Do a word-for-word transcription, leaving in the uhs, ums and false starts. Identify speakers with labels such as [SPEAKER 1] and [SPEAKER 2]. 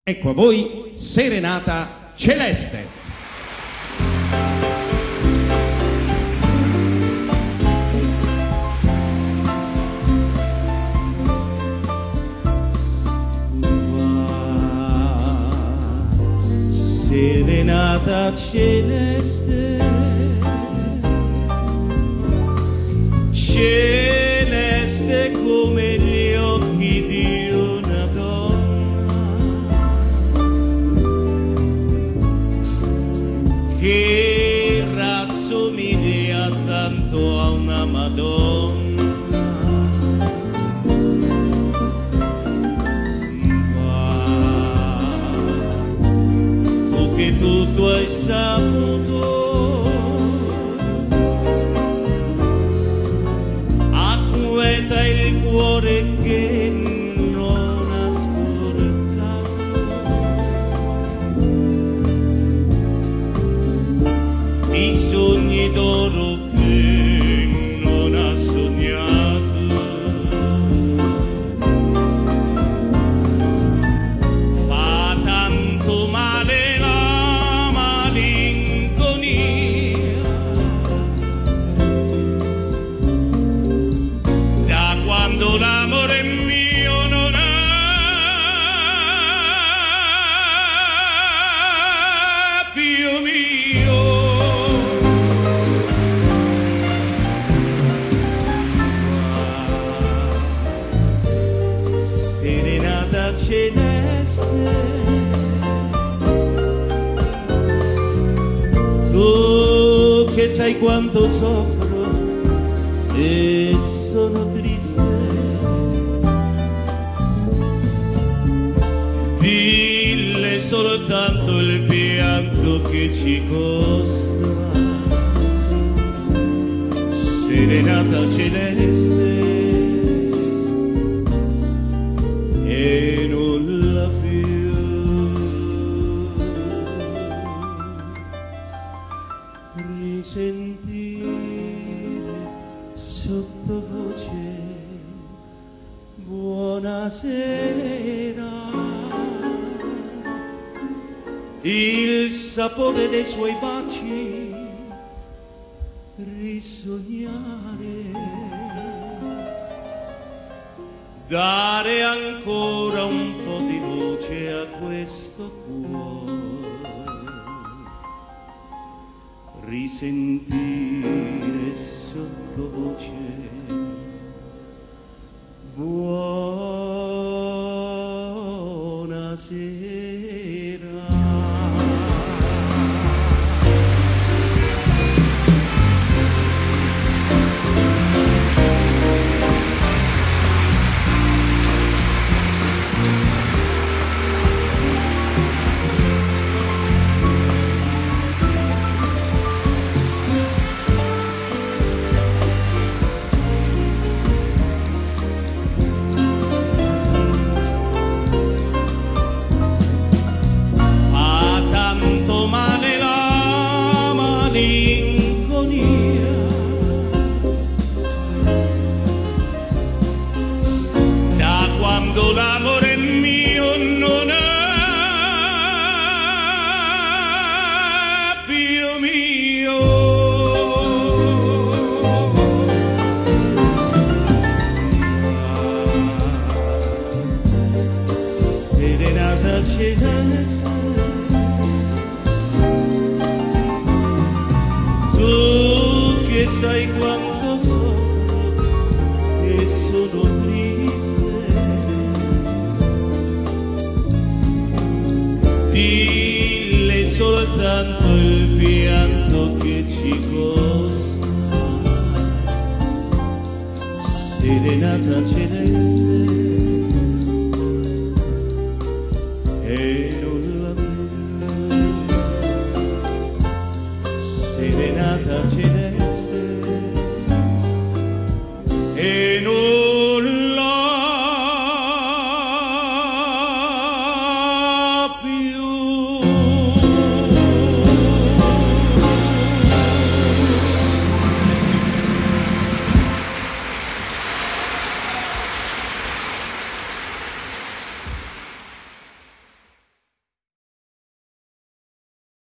[SPEAKER 1] Ecco a voi Serenata Celeste.
[SPEAKER 2] Serenata celeste, celeste come gli occhi di una donna che rassomiglia tanto a una Madonna. Che tutto hai saputo, acqueta il cuore che non ha ascoltato, i sogni d'oro che non ha sognato. Fa tanto male quando l'amore mio non ha più mio. Serenata celeste, tu che sai quanto soffro e sono triste, dille soltanto il pianto che ci costa. Serenata celeste, e nulla più. Risentire sottovoce buonasera, il sapore dei suoi baci risognare, dare ancora un po' di luce a questo cuore, risentire sottovoce buonasera. Da quando l'amore mio non ha più mio. Serenata celeste, che sai quanto soffro e sono triste, dille soltanto il pianto che ci costa. Serenata celeste, e